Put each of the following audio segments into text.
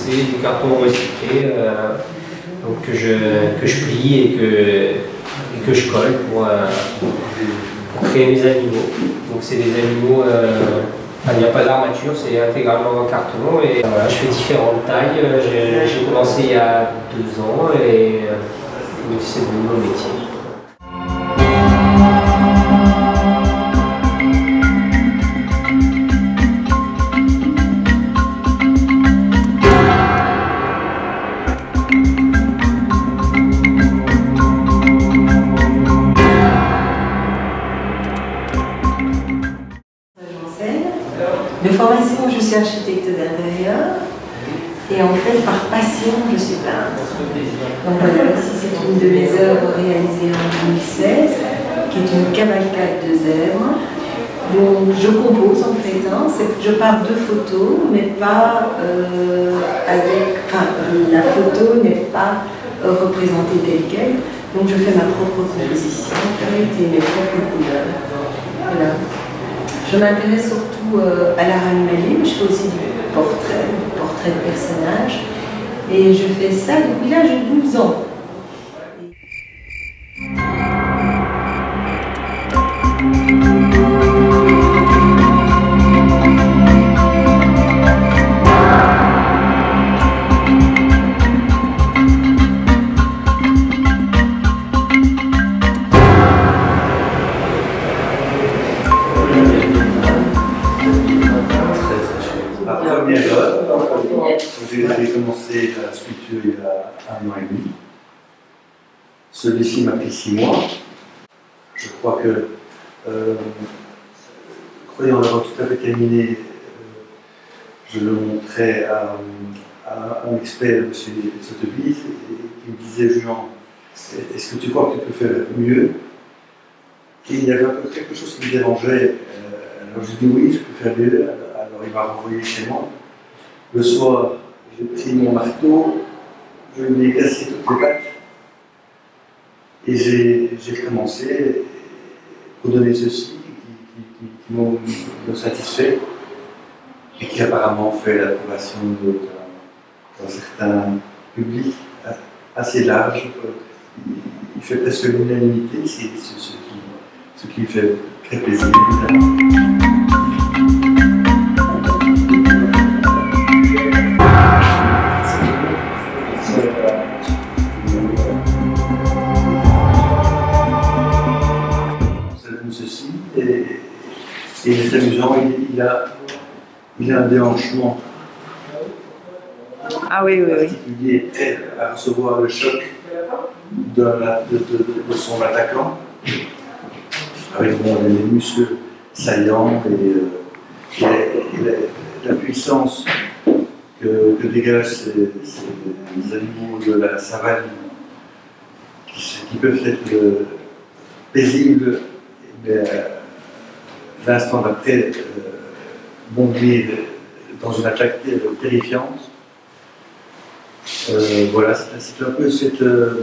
c'est du carton recyclé donc que je plie et que je colle pour créer mes animaux. Donc c'est des animaux, il n'y a pas d'armature, c'est intégralement en carton. Et voilà, je fais différentes tailles. J'ai commencé il y a 2 ans et c'est devenu mon métier. De formation, je suis architecte d'intérieur et en fait, par passion, je suis peintre. Donc voilà, ici c'est une de mes œuvres réalisées en 2016, qui est une cavalcade de zèbres. Donc je compose en fait, je pars de photos, mais pas la photo n'est pas représentée telle quelle. Donc je fais ma propre composition et mes propres couleurs. Voilà. Je m'intéresse surtout à l'art animalier, mais je fais aussi du portrait de personnages. Et je fais ça depuis l'âge de 12 ans. J'ai commencé la sculpture il y a 1 an et demi. Celui-ci m'a pris 6 mois. Je crois que, croyant l'avoir tout à fait terminé, je le montrais à un expert de chez Sotheby's qui me disait: Jean, est-ce que tu crois que tu peux faire mieux? Et il y avait quelque chose qui me dérangeait. Alors j'ai dit oui, je peux faire mieux. Alors il m'a renvoyé chez moi. Le soir, j'ai pris mon marteau, je lui ai cassé toutes les pattes et j'ai recommencé pour donner ceci qui m'ont satisfait et qui apparemment fait l'approbation d'un certain public assez large. Il fait presque l'unanimité, c'est ce qui fait très plaisir. Ceci et il est amusant, il a un déhanchement particulier, prêt à recevoir le choc de son attaquant, avec les muscles saillants et la puissance que dégagent ces animaux de la savane qui peuvent être paisibles, mais l'instant d'après bondir dans une attaque terrifiante. Voilà, c'est un peu cette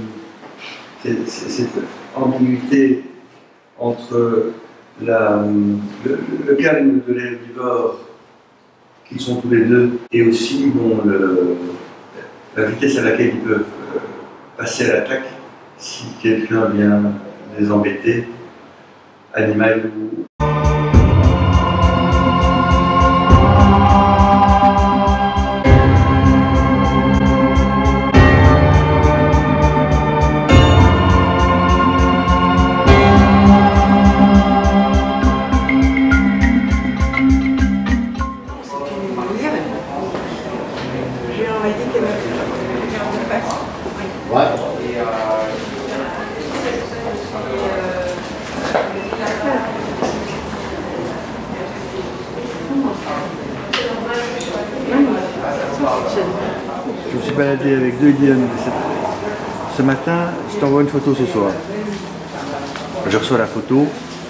ambiguïté entre le calme de l'herbivore, qui sont tous les deux, et aussi la vitesse à laquelle ils peuvent passer à l'attaque si quelqu'un vient les embêter, animal ou... Je me suis baladé avec 2 lionnes ce matin, je t'envoie une photo ce soir. Je reçois la photo,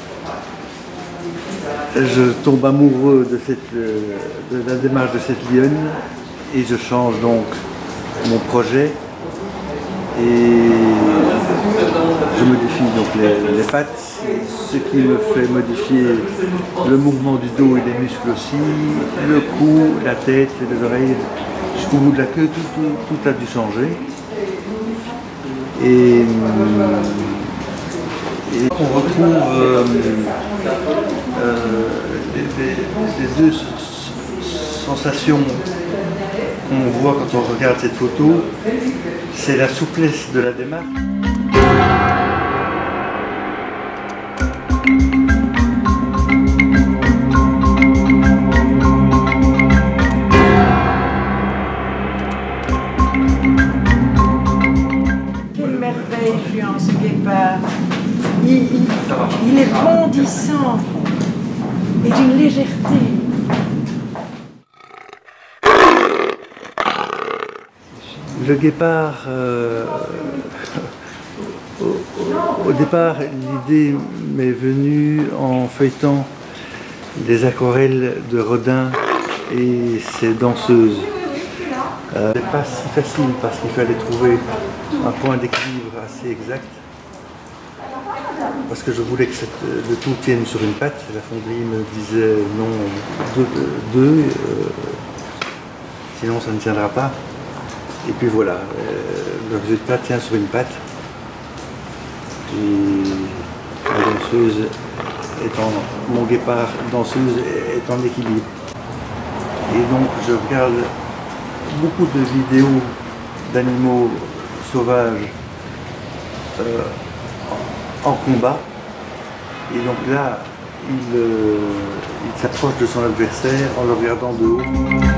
je tombe amoureux de la démarche de cette lionne et je change donc mon projet et je modifie donc les pattes, ce qui me fait modifier le mouvement du dos et des muscles aussi, le cou, la tête, les oreilles, jusqu'au bout de la queue, tout a dû changer. Et on retrouve les deux sensations qu'on voit quand on regarde cette photo, c'est la souplesse de la démarche. Quelle merveille, Juan, ce guépard. Il est bondissant et d'une légèreté. Le guépard, au départ, l'idée m'est venue en feuilletant des aquarelles de Rodin et ses danseuses. C'est pas si facile parce qu'il fallait trouver un point d'équilibre assez exact. Parce que je voulais que le tout tienne sur une patte. La fonderie me disait non, deux, sinon ça ne tiendra pas. Et puis voilà, le résultat tient sur une patte. Et la danseuse étant, mon guépard danseuse est en équilibre. Et donc je regarde beaucoup de vidéos d'animaux sauvages en combat. Et donc là, il s'approche de son adversaire en le regardant de haut.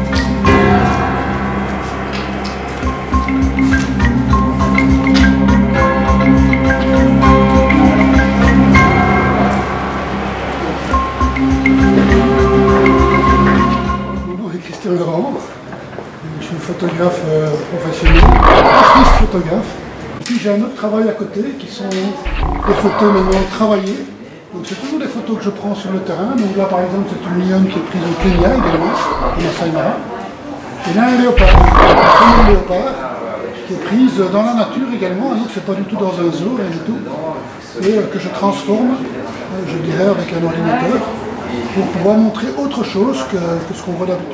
Je suis photographe professionnel, artiste photographe. Puis j'ai un autre travail à côté qui sont des photos maintenant travaillées. Donc c'est toujours des photos que je prends sur le terrain. Donc là par exemple c'est une lionne qui est prise au Kenya également, au Masai Mara. Et là un léopard, une femelle léopard qui est prise dans la nature également. Donc c'est pas du tout dans un zoo, rien du tout. Et que je transforme, je dirais avec un ordinateur, pour pouvoir montrer autre chose que ce qu'on voit d'habitude.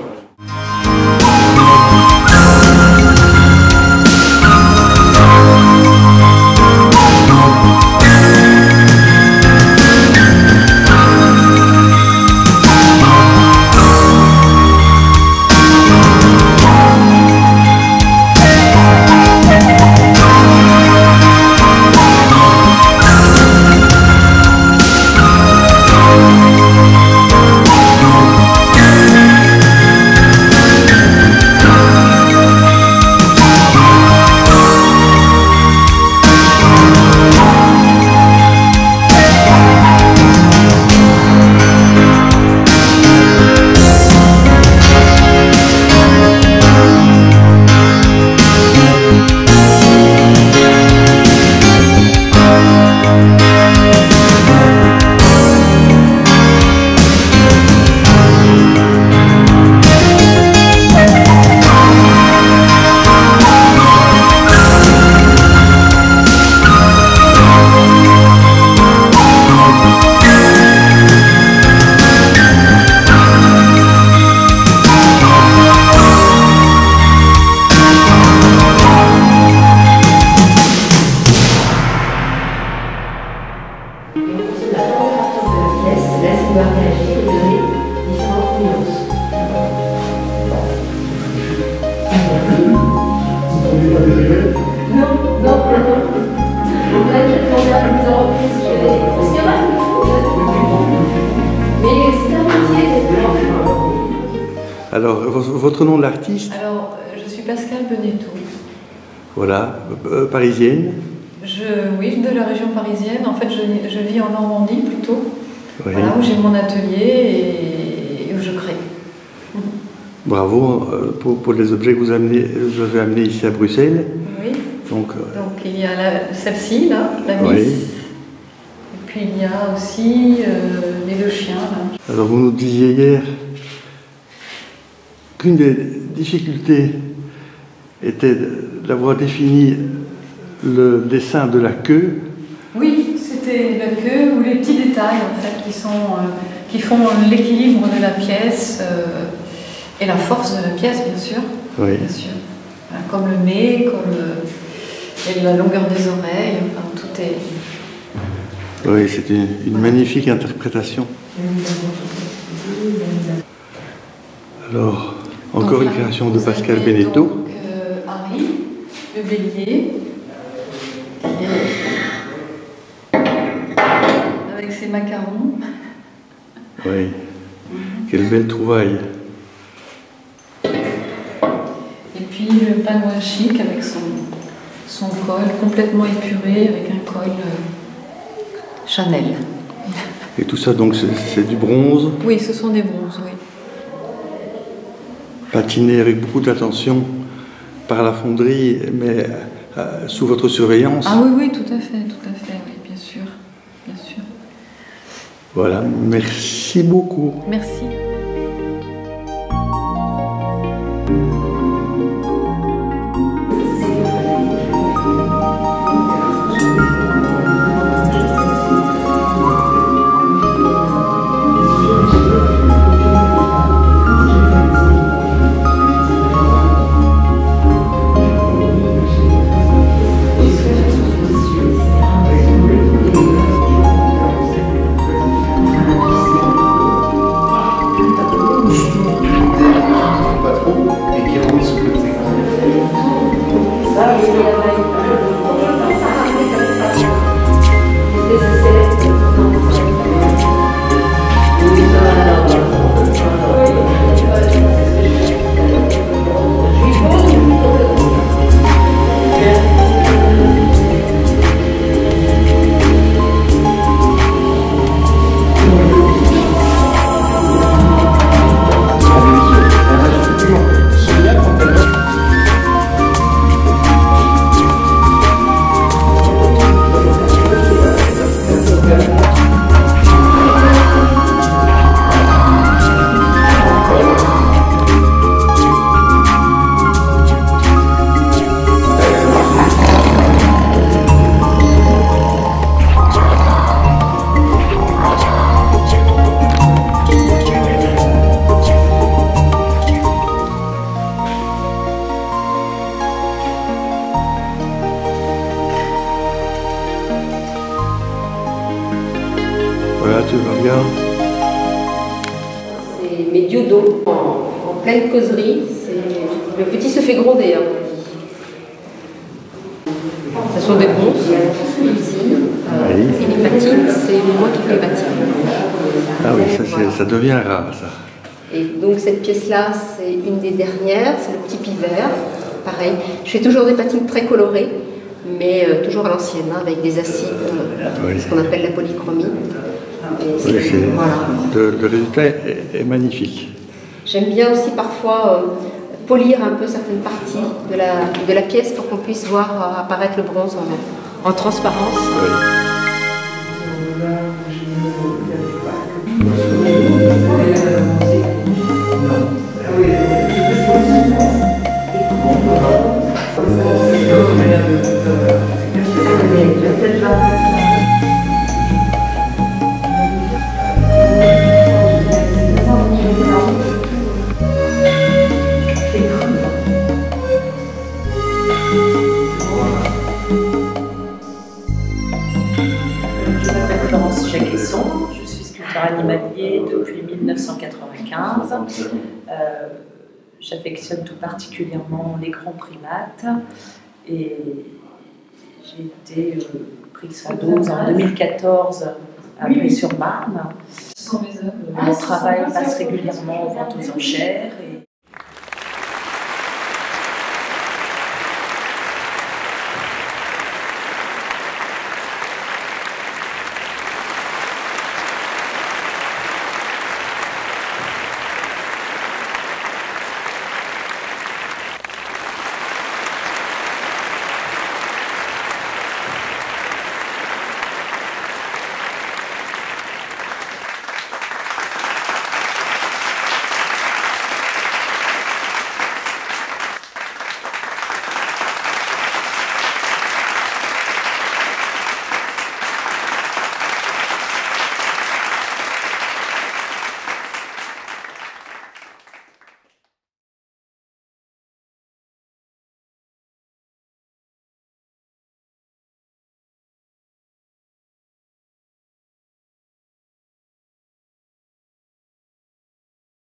Alors, votre nom de l'artiste? Alors, je suis Pascale Benetto. Voilà, parisienne? Oui, de la région parisienne. En fait, je vis en Normandie plutôt. Oui. Voilà, où j'ai mon atelier et où je crée. Bravo pour les objets que vous avez amenés ici à Bruxelles. Oui. Donc il y a celle-ci, là, la Miss. Oui. Et puis il y a aussi les deux chiens. Là. Alors vous nous disiez hier qu'une des difficultés était d'avoir défini le dessin de la queue. Oui, c'était la queue ou les petits détails en fait qui font l'équilibre de la pièce et la force de la pièce, bien sûr. Oui. Bien sûr. Comme le nez, et la longueur des oreilles, enfin, tout est... Oui, c'est une magnifique interprétation. Alors, encore une création de Pascal Beneteau. Donc, Harry, le bélier, avec ses macarons. Oui, quelle belle trouvaille. Et puis le pingouin chic avec son col complètement épuré, avec un col Chanel. Et tout ça, donc, c'est du bronze, Oui, ce sont des bronzes, oui. patiné avec beaucoup d'attention par la fonderie, mais sous votre surveillance. Ah oui, oui, tout à fait, oui, bien sûr, bien sûr. Voilà, merci beaucoup. Merci. Voilà, tu regardes. C'est mes diodos en pleine causerie. Le petit se fait gronder. Hein. Ce sont des bronzes ici. Et les patines, c'est moi qui fais les patines. Ah oui, ça devient rare, ça. Et donc cette pièce-là, c'est une des dernières, c'est le petit pivert. Pareil, je fais toujours des patines très colorées, mais toujours à l'ancienne, hein, avec des acides, ce qu'on appelle la polychromie. Oui, voilà. Le résultat est magnifique. J'aime bien aussi parfois polir un peu certaines parties de la pièce pour qu'on puisse voir apparaître le bronze en transparence. Oui. Je suis sculpteur animalier depuis 1995. J'affectionne tout particulièrement les grands primates et j'ai été prise en 12 en 2014 à Bray-sur-Marne. Mon travail passe régulièrement aux ventes aux enchères et